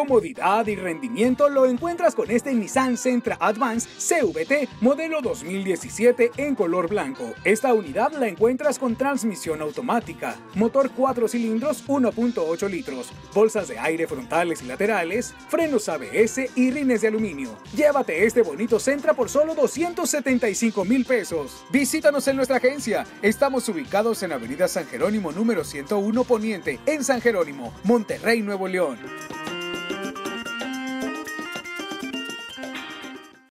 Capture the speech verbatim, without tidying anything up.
Comodidad y rendimiento lo encuentras con este Nissan Sentra Advance C V T modelo dos mil diecisiete en color blanco. Esta unidad la encuentras con transmisión automática, motor cuatro cilindros uno punto ocho litros, bolsas de aire frontales y laterales, frenos A B S y rines de aluminio. Llévate este bonito Sentra por solo doscientos setenta y cinco mil pesos. Visítanos en nuestra agencia. Estamos ubicados en Avenida San Jerónimo número ciento uno Poniente, en San Jerónimo, Monterrey, Nuevo León.